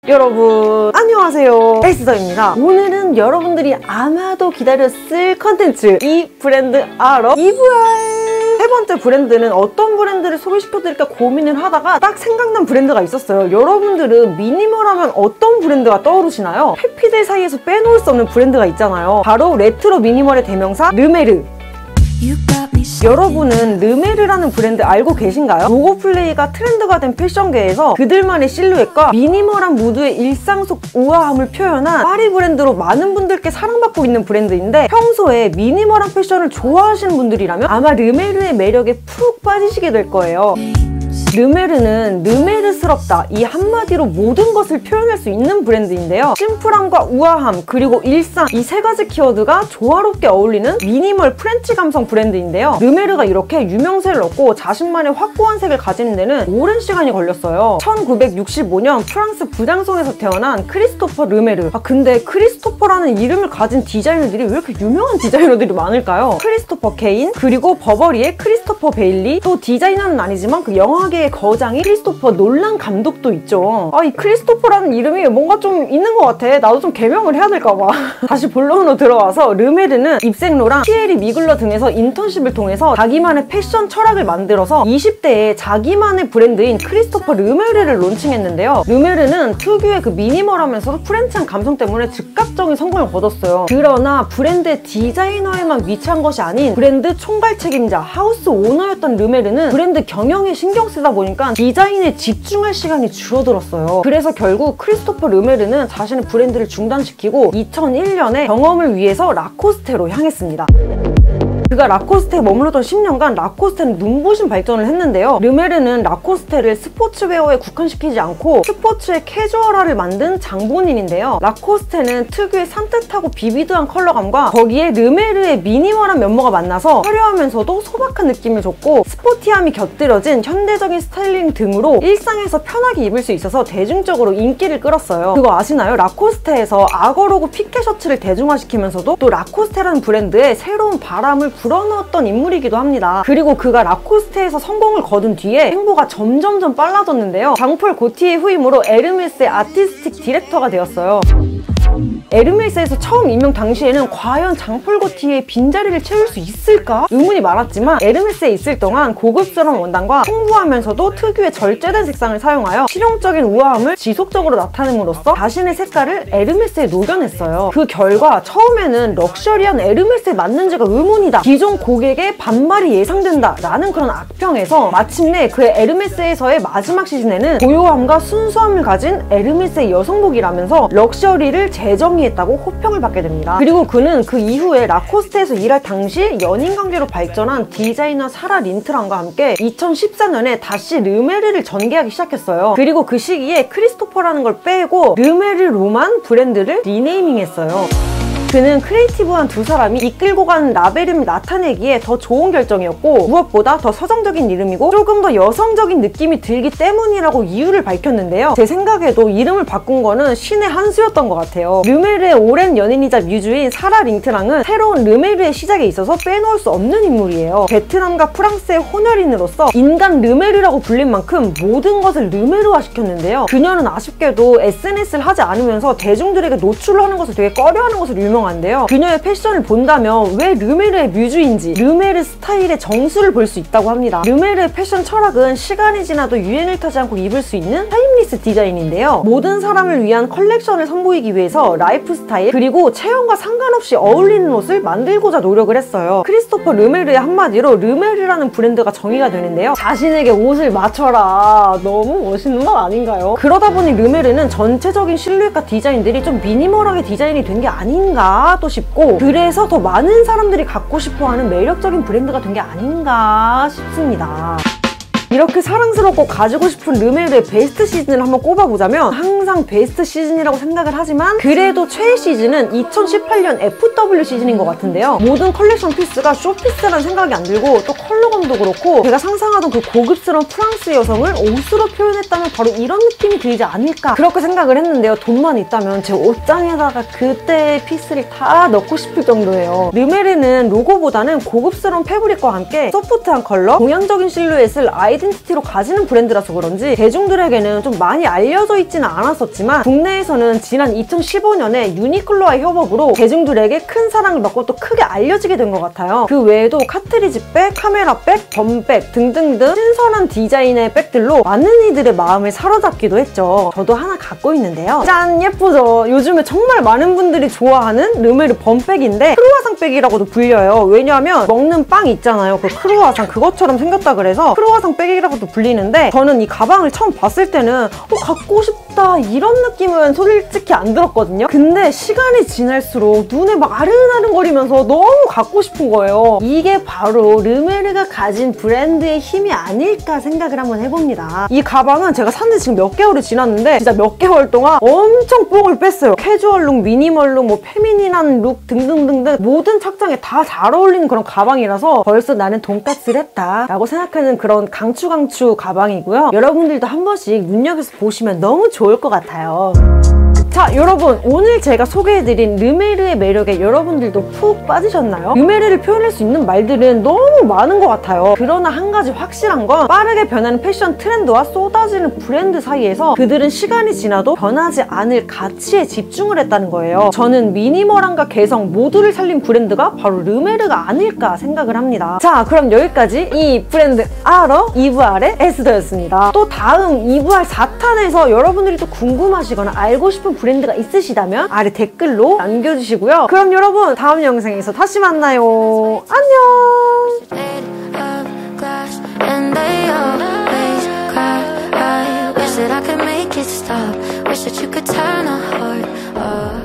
여러분 안녕하세요, 에스더입니다. 오늘은 여러분들이 아마도 기다렸을 컨텐츠, 이 브랜드 알아? 이브알! 세 번째 브랜드는 어떤 브랜드를 소개시켜드릴까 고민을 하다가 딱 생각난 브랜드가 있었어요. 여러분들은 미니멀하면 어떤 브랜드가 떠오르시나요? 해피들 사이에서 빼놓을 수 없는 브랜드가 있잖아요. 바로 레트로 미니멀의 대명사 르메르. 여러분은 르메르라는 브랜드 알고 계신가요? 로고 플레이가 트렌드가 된 패션계에서 그들만의 실루엣과 미니멀한 무드의 일상 속 우아함을 표현한 파리 브랜드로 많은 분들께 사랑받고 있는 브랜드인데, 평소에 미니멀한 패션을 좋아하시는 분들이라면 아마 르메르의 매력에 푹 빠지시게 될 거예요. 르메르는 르메르스럽다, 이 한마디로 모든 것을 표현할 수 있는 브랜드인데요. 심플함과 우아함, 그리고 일상, 이 세 가지 키워드가 조화롭게 어울리는 미니멀 프렌치 감성 브랜드인데요. 르메르가 이렇게 유명세를 얻고 자신만의 확고한 색을 가지는 데는 오랜 시간이 걸렸어요. 1965년 프랑스 부장성에서 태어난 크리스토퍼 르메르. 근데 크리스토퍼라는 이름을 가진 디자이너들이 왜 이렇게 유명한 디자이너들이 많을까요? 크리스토퍼 케인, 그리고 버버리의 크리스토퍼 베일리, 또 디자이너는 아니지만 그 영화계의 거장이 크리스토퍼 놀란 감독도 있죠. 이 크리스토퍼라는 이름이 뭔가 좀 있는 것 같아. 나도 좀 개명을 해야 될까봐. 다시 본론으로 들어와서, 르메르는 입생로랑 티에리 미글러 등에서 인턴십을 통해서 자기만의 패션 철학을 만들어서 20대에 자기만의 브랜드인 크리스토퍼 르메르를 론칭했는데요. 르메르는 특유의 그 미니멀하면서도 프렌치한 감성 때문에 즉각적인 성공을 거뒀어요. 그러나 브랜드의 디자이너에만 위치한 것이 아닌 브랜드 총괄 책임자, 하우스 오너였던 르메르는 브랜드 경영에 신경 쓰다 보니까 디자인에 집중할 시간이 줄어들었어요. 그래서 결국 크리스토퍼 르메르는 자신의 브랜드를 중단시키고 2001년에 경험을 위해서 라코스테로 향했습니다. 그가 라코스테에 머물렀던 10년간 라코스테는 눈부신 발전을 했는데요. 르메르는 라코스테를 스포츠웨어에 국한시키지 않고 스포츠의 캐주얼화를 만든 장본인인데요. 라코스테는 특유의 산뜻하고 비비드한 컬러감과 거기에 르메르의 미니멀한 면모가 만나서 화려하면서도 소박한 느낌을 줬고, 스포티함이 곁들여진 현대적인 스타일링 등으로 일상에서 편하게 입을 수 있어서 대중적으로 인기를 끌었어요. 그거 아시나요? 라코스테에서 악어 로고 피케 셔츠를 대중화시키면서도 또 라코스테라는 브랜드에 새로운 바람을 불어넣었던 인물이기도 합니다. 그리고 그가 라코스테에서 성공을 거둔 뒤에 행보가 점점점 빨라졌는데요. 장폴 고티의 후임으로 에르메스의 아티스틱 디렉터가 되었어요. 에르메스에서 처음 임명 당시에는 과연 장폴 고티의 빈자리를 채울 수 있을까? 의문이 많았지만 에르메스에 있을 동안 고급스러운 원단과 풍부하면서도 특유의 절제된 색상을 사용하여 실용적인 우아함을 지속적으로 나타냄으로써 자신의 색깔을 에르메스에 녹여냈어요. 그 결과 처음에는 럭셔리한 에르메스에 맞는지가 의문이다, 기존 고객의 반발이 예상된다 라는 그런 악평에서 마침내 그의 에르메스에서의 마지막 시즌에는 고요함과 순수함을 가진 에르메스의 여성복이라면서 럭셔리를 재정의했다고 호평을 받게 됩니다. 그리고 그는 그 이후에 라코스테에서 일할 당시 연인관계로 발전한 디자이너 사라 린트랑과 함께 2014년에 다시 르메르를 전개하기 시작했어요. 그리고 그 시기에 크리스토퍼라는 걸 빼고 르메르로만 브랜드를 리네이밍했어요. 그는 크리에이티브한 두 사람이 이끌고 가는 라벨임을 나타내기에 더 좋은 결정이었고, 무엇보다 더 서정적인 이름이고 조금 더 여성적인 느낌이 들기 때문이라고 이유를 밝혔는데요. 제 생각에도 이름을 바꾼 거는 신의 한 수였던 것 같아요. 르메르의 오랜 연인이자 뮤즈인 사라 린트랑은 새로운 르메르의 시작에 있어서 빼놓을 수 없는 인물이에요. 베트남과 프랑스의 혼혈인으로서 인간 르메르라고 불린 만큼 모든 것을 르메르화 시켰는데요. 그녀는 아쉽게도 SNS를 하지 않으면서 대중들에게 노출을 하는 것을 되게 꺼려하는 것으로 유명한데요. 그녀의 패션을 본다면 왜 르메르의 뮤즈인지 르메르 스타일의 정수를 볼 수 있다고 합니다. 르메르의 패션 철학은 시간이 지나도 유행을 타지 않고 입을 수 있는 타임리스 디자인인데요. 모든 사람을 위한 컬렉션을 선보이기 위해서 라이프 스타일, 그리고 체형과 상관없이 어울리는 옷을 만들고자 노력을 했어요. 크리스토퍼 르메르의 한마디로 르메르라는 브랜드가 정의가 되는데요. 자신에게 옷을 맞춰라, 너무 멋있는 말 아닌가요? 그러다 보니 르메르는 전체적인 실루엣과 디자인들이 좀 미니멀하게 디자인이 된 게 아닌가 또 싶고, 그래서 더 많은 사람들이 갖고 싶어하는 매력적인 브랜드가 된 게 아닌가 싶습니다. 이렇게 사랑스럽고 가지고 싶은 르메르의 베스트 시즌을 한번 꼽아보자면, 항상 베스트 시즌이라고 생각을 하지만 그래도 최애 시즌은 2018년 FW 시즌인 것 같은데요. 모든 컬렉션 피스가 쇼피스라는 생각이 안 들고, 또 컬러감도 그렇고 제가 상상하던 그 고급스러운 프랑스 여성을 옷으로 표현했다면 바로 이런 느낌이 들지 않을까, 그렇게 생각을 했는데요. 돈만 있다면 제 옷장에다가 그때의 피스를 다 넣고 싶을 정도예요. 르메르는 로고보다는 고급스러운 패브릭과 함께 소프트한 컬러, 동양적인 실루엣을 아이 아이덴티티로 가지는 브랜드라서 그런지 대중들에게는 좀 많이 알려져 있지는 않았었지만 국내에서는 지난 2015년에 유니클로와의 협업으로 대중들에게 큰 사랑을 받고 또 크게 알려지게 된 것 같아요. 그 외에도 카트리지백, 카메라백, 범백 등등등 신선한 디자인의 백들로 많은 이들의 마음을 사로잡기도 했죠. 저도 하나 갖고 있는데요. 짠! 예쁘죠? 요즘에 정말 많은 분들이 좋아하는 르메르 범백인데 크루아상 백이라고도 불려요. 왜냐하면 먹는 빵 있잖아요. 그 크루아상 그것처럼 생겼다 그래서 크루아상 백이라고도 불리는데 저는 이 가방을 처음 봤을 때는 갖고 싶다 이런 느낌은 솔직히 안 들었거든요. 근데 시간이 지날수록 눈에 막 아른아른거리면서 너무 갖고 싶은 거예요. 이게 바로 르메르가 가진 브랜드의 힘이 아닐까 생각을 한번 해봅니다. 이 가방은 제가 산 지 지금 몇 개월이 지났는데 진짜 몇 개월 동안 엄청 뽕을 뺐어요. 캐주얼 룩, 미니멀 룩, 뭐 페미닌한 룩 등등등등 모든 착장에 다 잘 어울리는 그런 가방이라서 벌써 나는 돈까스를 했다 라고 생각하는 그런 강추 가방이고요. 여러분들도 한 번씩 눈여겨서 보시면 너무 좋을 것 같아요. 자, 여러분 오늘 제가 소개해드린 르메르의 매력에 여러분들도 푹 빠지셨나요? 르메르를 표현할 수 있는 말들은 너무 많은 것 같아요. 그러나 한 가지 확실한 건 빠르게 변하는 패션 트렌드와 쏟아지는 브랜드 사이에서 그들은 시간이 지나도 변하지 않을 가치에 집중을 했다는 거예요. 저는 미니멀함과 개성 모두를 살린 브랜드가 바로 르메르가 아닐까 생각을 합니다. 자, 그럼 여기까지 이 브랜드 알어? 이브알의 에스더였습니다. 또 다음 이브알 4탄에서 여러분들이 또 궁금하시거나 알고 싶은 브랜드가 있으시다면 아래 댓글로 남겨주시고요. 그럼 여러분 다음 영상에서 다시 만나요. 안녕.